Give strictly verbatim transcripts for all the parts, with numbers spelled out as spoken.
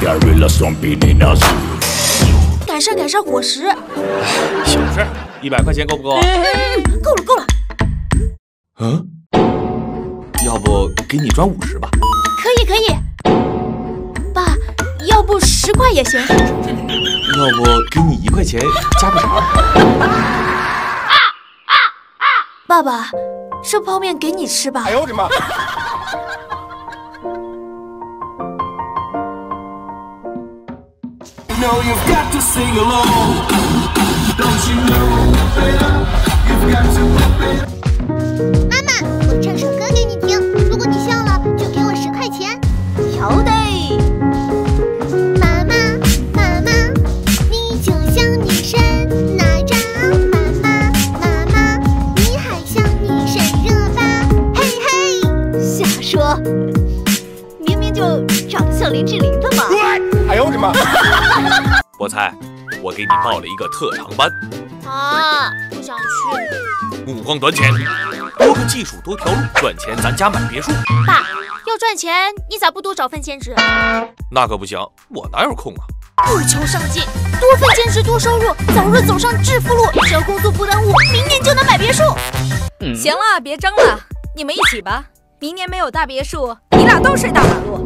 改善改善伙食。 小事，一百块钱够不够？ 嗯，够了够了。 嗯，要不给你转五十吧？ 可以可以。爸，要不十块也行。 要不给你一块钱加个肠？ 爸爸，这泡面给你吃吧。 哎呦我的妈妈妈，我唱首歌给你听，如果你笑了，就给我十块钱。 好的。 妈妈，妈妈，你就像女神那样。妈妈，妈妈，你还像女神热巴。嘿嘿， 瞎说，明明就长得像林志玲的嘛。 哎呦我的妈！ 菠菜，我给你报了一个特长班。 啊，不想去。 目光短浅，多个技术多条路，赚钱咱家买别墅。 爸，要赚钱，你咋不多找份兼职？ 那可不行，我哪有空啊？ 不求上进，多份兼职多收入，早日走上致富路。只要工作不耽误，明年就能买别墅。 嗯、行了，别争了，你们一起吧。明年没有大别墅，你俩都睡大马路。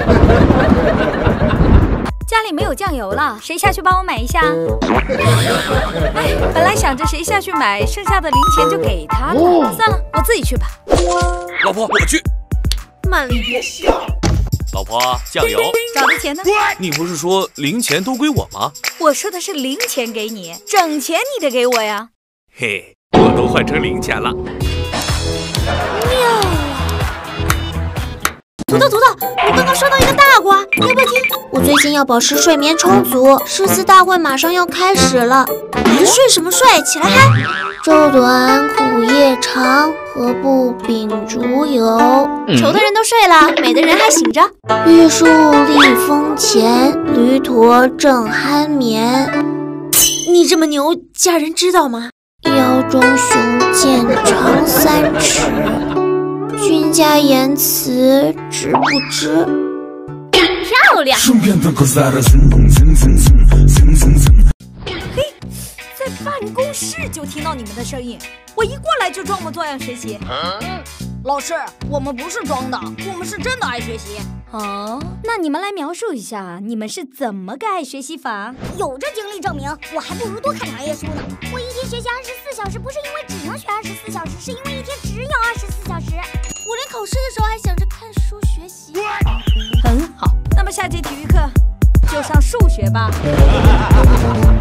家里没有酱油了，谁下去帮我买一下？哎，本来想着谁下去买，剩下的零钱就给他了。算了，我自己去吧。 老婆，我去。 慢了一点。 老婆，酱油。 找的钱呢？ 你不是说零钱都归我吗？ 我说的是零钱给你，整钱你得给我呀。 嘿，我都换成零钱了。 妙。土豆土豆，我刚刚刷到一个大瓜，要不要听？我最近要保持睡眠充足，诗词大会马上要开始了。你睡什么睡？起来嗨！昼短苦夜长，何不秉烛游？愁的人都睡了，美的人还醒着。玉树临风前，驴驼正酣眠。你这么牛，家人知道吗？腰中雄剑长三尺。君家言辞知不知？漂亮！ 嘿，在办公室就听到你们的声音，我一过来就装模作样学习。 老师，我们不是装的，我们是真的爱学习。 哦，那你们来描述一下，你们是怎么个爱学习法？ 有这经历证明，我还不如多看两页书呢。我一天学习二十四小时，不是因为只能学二十四小时，是因为一天只有二十四小时。 我连考试的时候还想着看书学习。 很好，那么下节体育课就上数学吧。